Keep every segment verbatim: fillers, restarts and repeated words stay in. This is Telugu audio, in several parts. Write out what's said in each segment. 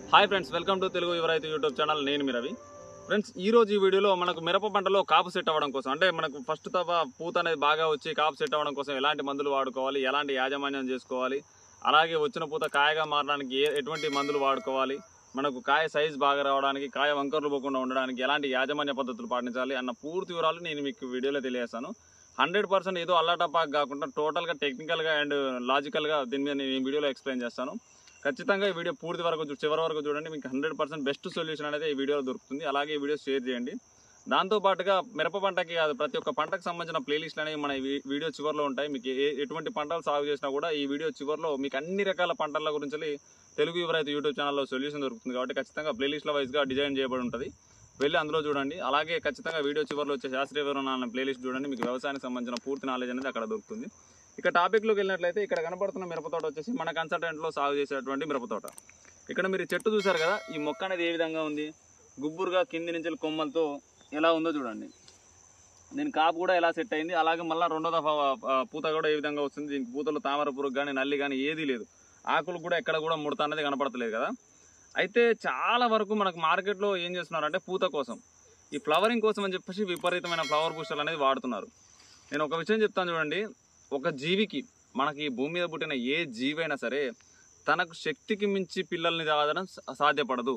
Hi friends, welcome to Telugu యువ రైతు యూట్యూబ్ ఛానల్. నేను మీ రవి. ఫ్రెండ్స్, ఈ రోజు ఈ వీడియోలో మనకు మిరప పంటలో కాపు సెట్ అవ్వడం కోసం, అంటే మనకు ఫస్ట్ తప్ప పూత అనేది బాగా వచ్చి కాపు సెట్ అవ్వడం కోసం ఎలాంటి మందులు వాడుకోవాలి, ఎలాంటి యాజమాన్యం చేసుకోవాలి, అలాగే వచ్చిన పూత కాయగా మారడానికి ఎటువంటి మందులు వాడుకోవాలి, మనకు కాయ సైజ్ బాగా రావడానికి, కాయ వంకర్లు పోకుండా ఉండడానికి ఎలాంటి యాజమాన్య పద్ధతులు పాటించాలి అన్న పూర్తి వివరాలు నేను మీకు వీడియోలో తెలియజేస్తాను. హండ్రెడ్ పర్సెంట్ ఏదో అల్లాటపాక్ కాకుండా టోటల్గా టెక్నికల్గా అండ్ లాజికల్గా దీని మీద నేను ఈ వీడియోలో ఎక్స్ప్లెయిన్ చేస్తాను. ఖచ్చితంగా ఈ వీడియో పూర్తి వరకు చివరి వరకు చూడండి. మీకు హండ్రెడ్ పర్సెంట్ బెస్ట్ సొల్యూషన్ అనేది ఈ వీడియోలో దొరుకుతుంది. అలాగే ఈ వీడియో షేర్ చేయండి. దాంతోపాటుగా మిరప పంటకి కాదు, ప్రతి ఒక్క పంటకు సంబంధించిన ప్లేలిస్ట్లు అనేవి మన వీడియో చివరిలో ఉంటాయి. మీకు ఎటువంటి పంటలు సాగు చేసినా కూడా ఈ వీడియో చివరిలో మీకు అన్ని రకాల పంటల గురించి తెలుగు యువ రైతు యూట్యూబ్ ఛానల్లో సొల్యూషన్ దొరుకుతుంది. కాబట్టి ఖచ్చితంగా ప్లేలిస్ట్ల వైజ్గా డిజైన్ చేయబడి ఉంటుంది. వెళ్ళి అందులో చూడండి. అలాగే ఖచ్చితంగా వీడియో చివరిలో వచ్చే శాస్త్రీయ వివరణ ప్లేలిస్ట్ చూడండి. మీకు వ్యవసాయానికి సంబంధించిన పూర్తి నాలెడ్జ్ అనేది అక్కడ దొరుకుతుంది. ఇక టాపిక్లోకి వెళ్ళినట్లయితే ఇక్కడ కనబడుతున్న మిరపతోట వచ్చేసి మన కన్సల్టెంట్లో సాగు చేసేటువంటి మిరపతోట. ఇక్కడ మీరు చెట్టు చూసారు కదా, ఈ మొక్క అనేది ఏ విధంగా ఉంది, గుబ్బురుగా కింది నుంచి కొమ్మలతో ఎలా ఉందో చూడండి. దీని కాపు కూడా ఎలా సెట్ అయింది. అలాగే మళ్ళీ రెండో దఫా పూత కూడా ఏ విధంగా వస్తుంది. దీనికి పూతలు తామర పురుగు కానీ నల్లి కానీ ఏదీ లేదు. ఆకులు కూడా ఎక్కడ కూడా ముడత అనేది కనపడతలేదు కదా. అయితే చాలా వరకు మనకు మార్కెట్లో ఏం చేస్తున్నారంటే పూత కోసం, ఈ ఫ్లవరింగ్ కోసం అని చెప్పేసి విపరీతమైన ఫ్లవర్ బూస్టర్లు అనేది వాడుతున్నారు. నేను ఒక విషయం చెప్తాను చూడండి. ఒక జీవికి, మనకి ఈ భూమి మీద పుట్టిన ఏ జీవైనా సరే తనకు శక్తికి మించి పిల్లల్ని రావడం సాధ్యపడదు.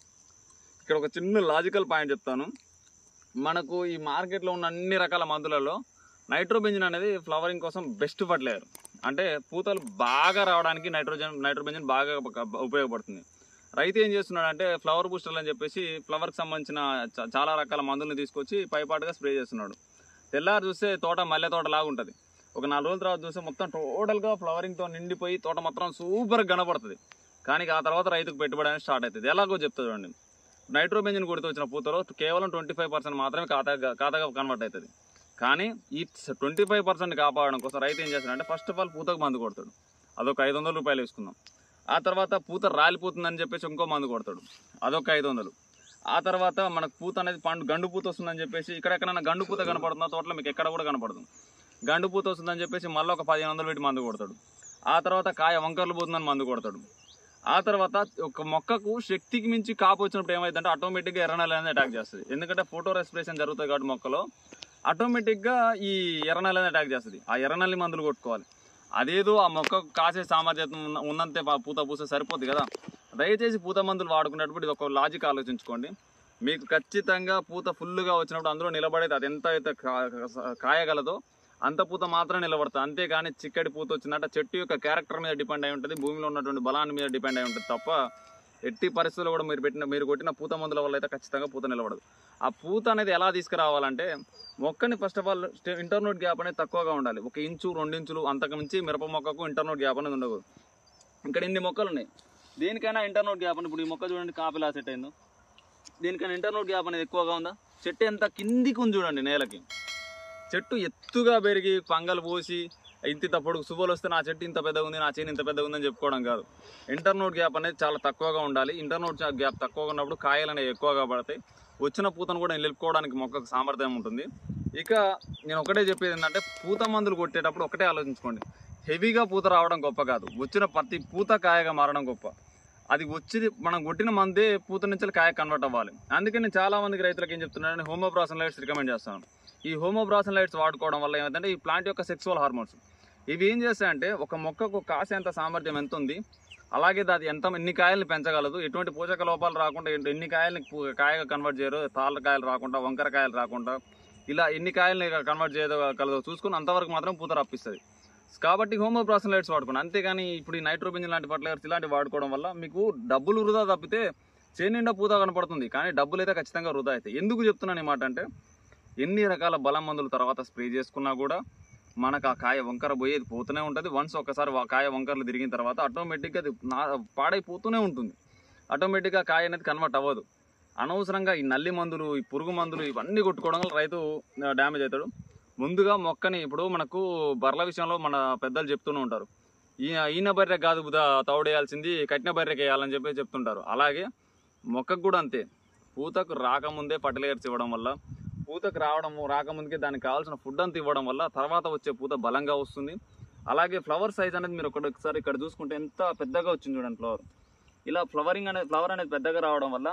ఇక్కడ ఒక చిన్న లాజికల్ పాయింట్ చెప్తాను. మనకు ఈ మార్కెట్లో ఉన్న అన్ని రకాల మందులలో నైట్రోబెంజిన్ అనేది ఫ్లవరింగ్ కోసం బెస్ట్ ఫర్టిలైజర్. అంటే పూతలు బాగా రావడానికి నైట్రోజన్ నైట్రోబెంజిన్ బాగా ఉపయోగపడుతుంది. రైతు ఏం చేస్తున్నాడంటే ఫ్లవర్ బూస్టర్లు అని చెప్పేసి ఫ్లవర్కి సంబంధించిన చాలా రకాల మందులను తీసుకొచ్చి పైపాటుగా స్ప్రే చేస్తున్నాడు. తెల్లారు చూస్తే తోట మల్లె తోట లాగా ఉంటుంది. ఒక నాలుగు రోజుల తర్వాత చూస్తే మొత్తం టోటల్గా ఫ్లవరింగ్తో నిండిపోయి తోట మొత్తం సూపర్గా కనపడుతుంది. కానీ ఆ తర్వాత రైతుకు పెట్టుబడి అనేది స్టార్ట్ అవుతుంది. ఎలాగో చెప్తా చూడండి. నైట్రోబెంజిన్ కొడితే వచ్చిన పూతలో కేవలం ట్వంటీ ఫైవ్ పర్సెంట్ మాత్రమే ఖాతాగా ఖాతాగా కన్వర్ట్ అవుతుంది. కానీ ఈ ట్వంటీ ఫైవ్ పర్సెంట్ కాపాడడం కోసం రైతు ఏం చేస్తాడంటే ఫస్ట్ ఆఫ్ ఆల్ పూతకు మందు కొడతాడు. అదొక ఐదు వందల రూపాయలు వేసుకుందాం. ఆ తర్వాత పూత రాలిపోతుందని చెప్పేసి ఇంకో మందు కొడతాడు. అదొక ఐదు వందలు. ఆ తర్వాత మనకు పూత అనేది పండు గండు పూత వస్తుందని చెప్పేసి ఇక్కడెక్కడైనా గండు పూత కనపడుతున్న తోటలో మీకు ఎక్కడ కూడా కనపడదు. గండు పూత వస్తుందని చెప్పేసి మళ్ళీ ఒక పదిహేను వందలు పెట్టి మందు కొడతాడు. ఆ తర్వాత కాయ వంకర్లు పోతుందని మందు కొడతాడు. ఆ తర్వాత ఒక మొక్కకు శక్తికి మించి కాపు వచ్చినప్పుడు ఏమైందంటే ఆటోమేటిక్గా ఎర్రనెల అనేది అటాక్ చేస్తుంది. ఎందుకంటే ఫోటో రెస్పిరేషన్ జరుగుతుంది కాబట్టి మొక్కలో ఆటోమేటిక్గా ఈ ఎర్రనెల అనేది అటాక్ చేస్తుంది. ఆ ఎర్రనల్లి మందులు కొట్టుకోవాలి. అదేదో ఆ మొక్కకు కాసే సామర్థ్యం ఉన్నంతే పూత పూసే సరిపోద్ది కదా. దయచేసి పూత మందులు వాడుకునేటప్పుడు ఇది ఒక లాజిక్ ఆలోచించుకోండి. మీకు ఖచ్చితంగా పూత ఫుల్గా వచ్చినప్పుడు అందులో నిలబడేది అది ఎంత అయితే కాయగలదో అంత పూత మాత్రం నిలబడుతుంది. అంతేగాని చిక్కడి పూత వచ్చిందంటే చెట్టు యొక్క క్యారెక్టర్ మీద డిపెండ్ అయి ఉంటుంది, భూమిలో ఉన్నటువంటి బలాన్ని మీద డిపెండ్ అయి ఉంటుంది తప్ప ఎట్టి పరిస్థితుల్లో కూడా మీరు పెట్టిన మీరు కొట్టిన పూత మందుల వల్ల అయితే ఖచ్చితంగా పూత నిలబడదు. ఆ పూత అనేది ఎలా తీసుకురావాలంటే మొక్కని first of all internode gap అనేది తక్కువగా ఉండాలి. ఒక ఇంచు రెండు ఇంచులు అంతకు మించి మిరప మొక్కకు ఇంటర్నోట్ గ్యాప్ అనేది ఉండకూడదు. ఇక్కడ ఇన్ని మొక్కలు ఉన్నాయి. దేనికైనా ఇంటర్నోట్ గ్యాప్ అని, ఇప్పుడు ఈ మొక్క చూడండి కాపు ఎలా సెట్ అయిందో, దీనికైనా ఇంటర్నోట్ గ్యాప్ అనేది ఎక్కువగా ఉందా? చెట్టు ఎంత కిందికి ఉంది చూడండి నేలకి. చెట్టు ఎత్తుగా పెరిగి పంగలు పోసి ఇంత పొడుగు సువ్వలు వస్తే నా చెట్టు ఇంత పెద్దగా ఉంది, నా చేను ఇంత పెద్దగా ఉందని చెప్పుకోవడం కాదు. ఇంటర్నోట్ గ్యాప్ అనేది చాలా తక్కువగా ఉండాలి. ఇంటర్నోట్ గ్యాప్ తక్కువగా ఉన్నప్పుడు కాయలు అనేవి ఎక్కువగా పడతాయి. వచ్చిన పూతను కూడా నిలుపుకోవడానికి మొక్కకు సామర్థ్యం ఉంటుంది. ఇక నేను ఒకటే చెప్పేది ఏంటంటే పూత మందులు కొట్టేటప్పుడు ఒకటే ఆలోచించుకోండి. హెవీగా పూత రావడం గొప్ప కాదు, వచ్చిన ప్రతి పూత కాయగా మారడం గొప్ప. అది వచ్చి మనం కొట్టిన మందే పూత నుంచి కాయ కన్వర్ట్ అవ్వాలి. అందుకే నేను చాలా మందికి రైతులకు ఏం చెప్తున్నాను, హోమోబ్రాసన్ లైట్స్ రికమెండ్ చేస్తాను. ఈ హోమోబ్రాసన్ లైట్స్ వాడుకోవడం వల్ల ఏమైందంటే ఈ ప్లాంట్ యొక్క సెక్సువల్ హార్మోన్స్ ఇవి ఏం చేస్తాయంటే ఒక మొక్కకు కాసేంత సామర్థ్యం ఎంత ఉంది, అలాగే అది ఎంత ఎన్ని కాయల్ని పెంచగలదు, ఎటువంటి పోషక లోపాలు రాకుండా ఎన్ని కాయల్ని కాయగా కన్వర్ట్ చేయరు, తాళ్ళ కాయలు రాకుండా వంకర కాయలు రాకుండా ఇలా ఎన్ని కాయల్ని కన్వర్ట్ చేయగలదో చూసుకుని అంతవరకు మాత్రం పూత రప్పిస్తుంది. కాబట్టి హోమోబ్రాసన్ లైట్స్ వాడుకోండి. అంతేగాని ఇప్పుడు ఈ నైట్రోబెంజిన్ లాంటి ఫర్టిలైజర్స్ ఇలాంటి వాడుకోవడం వల్ల మీకు డబ్బులు వృధా తప్పితే చేను నిండా పూత కనపడుతుంది, కానీ డబ్బులు అయితే ఖచ్చితంగా వృధా అవుతాయి. ఎందుకు చెప్తున్నాను ఈ మాట అంటే ఎన్ని రకాల బలం మందుల తర్వాత స్ప్రే చేసుకున్నా కూడా మనకు ఆ కాయ వంకర పోయేది పోతూనే ఉంటుంది. వన్స్ ఒకసారి కాయ వంకరలు తిరిగిన తర్వాత ఆటోమేటిక్గా అది నా పాడైపోతూనే ఉంటుంది. ఆటోమేటిక్గా కాయ అనేది కన్వర్ట్ అవ్వదు. అనవసరంగా ఈ నల్లి మందులు, ఈ పురుగు మందులు ఇవన్నీ కొట్టుకోవడం వల్ల రైతు డ్యామేజ్ అవుతాడు. ముందుగా మొక్కని ఇప్పుడు మనకు బర్రెల విషయంలో మన పెద్దలు చెప్తూనే ఉంటారు, ఈ ఈయన బర్రె కాదు తౌడేయాల్సింది కట్టిన బర్రెకి వేయాలని చెప్పి చెప్తుంటారు. అలాగే మొక్కకు కూడా అంతే. పూతకు రాకముందే ఫర్టిలైజర్స్ ఇవ్వడం వల్ల, పూతకు రావడము రాకముందుకే దానికి కావాల్సిన ఫుడ్ అంతా ఇవ్వడం వల్ల తర్వాత వచ్చే పూత బలంగా వస్తుంది. అలాగే ఫ్లవర్ సైజ్ అనేది మీరు ఒకసారి ఇక్కడ చూసుకుంటే ఎంత పెద్దగా వచ్చింది చూడండి ఫ్లవర్. ఇలా ఫ్లవరింగ్ అనేది ఫ్లవర్ అనేది పెద్దగా రావడం వల్ల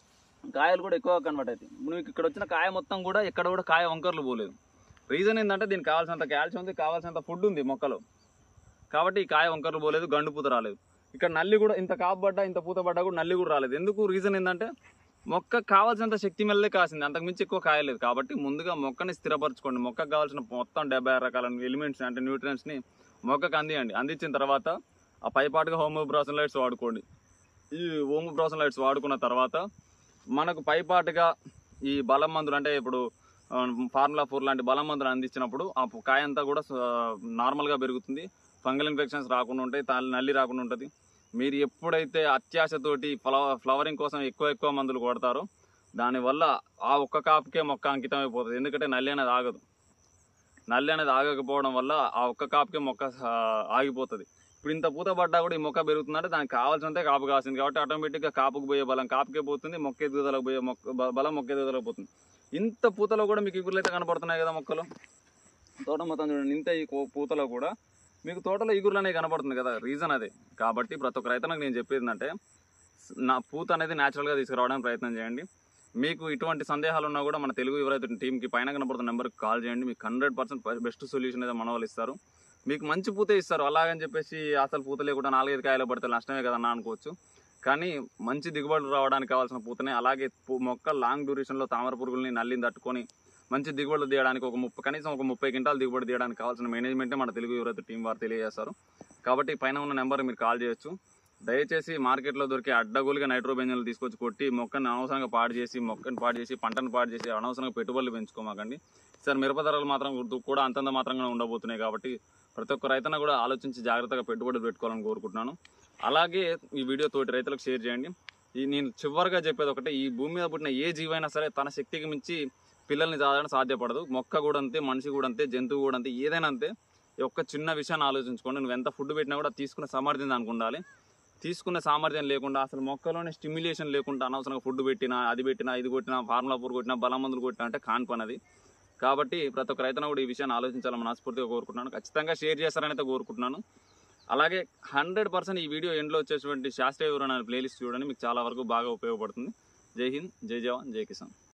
కాయలు కూడా ఎక్కువ కన్వర్ట్ అవుతాయి. మీకు ఇక్కడ వచ్చిన కాయ మొత్తం కూడా ఎక్కడ కూడా కాయ వంకర్లు పోలేదు. రీజన్ ఏంటంటే దీనికి కావాల్సినంత కాల్షియం ఉంది, కావాల్సినంత ఫుడ్ ఉంది మొక్కలో, కాబట్టి ఈ కాయ వంకర్లు పోలేదు, గండు పూత రాలేదు. ఇక్కడ నల్లి కూడా ఇంత కాపు పడ్డా ఇంత పూత పడ్డా కూడా నల్లి కూడా రాలేదు. ఎందుకు? రీజన్ ఏంటంటే మొక్క కావాల్సినంత శక్తి మెల్లే కాసింది, అంతకుమించి ఎక్కువ కాయలేదు. కాబట్టి ముందుగా మొక్కని స్థిరపరచుకోండి. మొక్కకు కావాల్సిన మొత్తం డెబ్బై ఆరు రకాల ఎలిమెంట్స్ అంటే న్యూట్రియన్స్ని మొక్కకు అందియండి. అందించిన తర్వాత ఆ పైపాటుగా హోమోబ్రాసన్ లైట్స్ వాడుకోండి. ఈ హోమోబ్రాసన్ లైట్స్ వాడుకున్న తర్వాత మనకు పైపాటుగా ఈ బలం మందులు అంటే ఇప్పుడు ఫార్ములా ఫోర్ లాంటి బలం మందులు అందించినప్పుడు ఆ కాయ అంతా కూడా నార్మల్గా పెరుగుతుంది, ఫంగల్ ఇన్ఫెక్షన్స్ రాకుండా ఉంటాయి, నల్లి రాకుండా ఉంటుంది. మీరు ఎప్పుడైతే అత్యాశతోటి ఫ్లవ ఫ్లవరింగ్ కోసం ఎక్కువ ఎక్కువ మందులు కొడతారో దానివల్ల ఆ ఒక్క కాపుకే మొక్క అంకితం అయిపోతుంది. ఎందుకంటే నల్లి అనేది ఆగదు. నల్లి అనేది ఆగకపోవడం వల్ల ఆ ఒక్క కాపుకే మొక్క ఆగిపోతుంది. ఇప్పుడు ఇంత పూత పడ్డా కూడా ఈ మొక్క పెరుగుతుందంటే దానికి కావాల్సినంతే కాపు కాసింది, కాబట్టి ఆటోమేటిక్గా కాపుకు పోయే బలం కాపుకే పోతుంది, మొక్క ఎదుగుదలకు పోయే మొక్క బలం మొక్క ఎదుగుదలకు పోతుంది. ఇంత పూతలో కూడా మీకు ఇగురులు అయితే కనపడుతున్నాయి కదా మొక్కలు, తోట మొత్తం చూడండి. ఇంత ఈ పూతలో కూడా మీకు తోటలో ఇగురులు అనేవి కనపడుతుంది కదా, రీజన్ అదే. కాబట్టి ప్రతి ఒక్క రైతులకు నేను చెప్పేది ఏంటంటే నా పూత అనేది న్యాచురల్గా తీసుకురావడానికి ప్రయత్నం చేయండి. మీకు ఇటువంటి సందేహాలు ఉన్నా కూడా మన తెలుగు యువ రైతు టీంకి పైన కనపడుతున్న నెంబర్కి కాల్ చేయండి. మీకు హండ్రెడ్ పర్సెంట్ బెస్ట్ సొల్యూషన్ అయితే మన వాళ్ళు ఇస్తారు. మీకు మంచి పూతే ఇస్తారు. అలాగని చెప్పేసి అసలు పూత లేకుండా నాలుగైదు కాయలు పడితే నష్టమే కదన్నా అనుకోవచ్చు. కానీ మంచి దిగుబడులు రావడానికి కావాల్సిన పూతనే, అలాగే మొక్క లాంగ్ డ్యూరేషన్లో తామర పురుగుల్ని నల్లిని తట్టుకొని మంచి దిగుబడులు తీయడానికి ఒక ముప్పై కనీసం ఒక ముప్పై క్వింటాలు దిగుబడి తీయడానికి కావాల్సిన మేనేజ్మెంటే మన తెలుగు యువ రైతు టీం వారు తెలియజేస్తారు. కాబట్టి పైన ఉన్న నెంబర్ మీరు కాల్ చేయొచ్చు. దయచేసి మార్కెట్లో దొరికే అడ్డగోలుగా నైట్రోబెంజన్లు తీసుకొచ్చి కొట్టి మొక్కని అనవసరంగా పాడు చేసి మొక్కని పాడు చేసి పంటను పాడు చేసి అనవసరంగా పెట్టుబడులు పెంచుకోమాకండి సార్. మిరప ధరలు మాత్రం కూడా అంతంత మాత్రంగా ఉండబోతున్నాయి. కాబట్టి ప్రతి ఒక్క రైతున కూడా ఆలోచించి జాగ్రత్తగా పెట్టుబడులు పెట్టుకోవాలని కోరుకుంటున్నాను. అలాగే ఈ వీడియో తోటి రైతులకు షేర్ చేయండి. ఈ నేను చివరిగా చెప్పేది ఒకటే, ఈ భూమి మీద పుట్టిన ఏ జీవైనా సరే తన శక్తికి మించి పిల్లల్ని సాధడం సాధ్యపడదు. మొక్క కూడా అంతే, మనిషి కూడా అంతే, జంతువు కూడా అంతే, ఏదైనా అంతే. ఈ ఒక్క చిన్న విషయాన్ని ఆలోచించుకోండి. నువ్వు ఎంత ఫుడ్ పెట్టినా కూడా తీసుకునే సామర్థ్యం దానికి ఉండాలి. తీసుకునే సామర్థ్యం లేకుండా అసలు మొక్కలోనే స్టిమ్యులేషన్ లేకుండా అనవసరంగా ఫుడ్ పెట్టినా అది పెట్టినా ఇది కొట్టినా ఫార్ములా ఫోర్ కొట్టినా బలం మందులు కొట్టినా అంటే కాని పని అది. కాబట్టి ప్రతి ఒక్క రైతున కూడా ఈ విషయాన్ని ఆలోచించాలని మనస్ఫూర్తిగా కోరుకుంటున్నాను. ఖచ్చితంగా షేర్ చేస్తారని అయితే కోరుకుంటున్నాను. అలాగే హండ్రెడ్ పర్సెంట్ ఈ వీడియో ఎండ్లో వచ్చేటువంటి శాస్త్రీయ వివరణ ప్లేలిస్ట్ చూడండి, మీకు చాలా వరకు బాగా ఉపయోగపడుతుంది. జై హింద్, జై జవాన్, జై కిసాన్.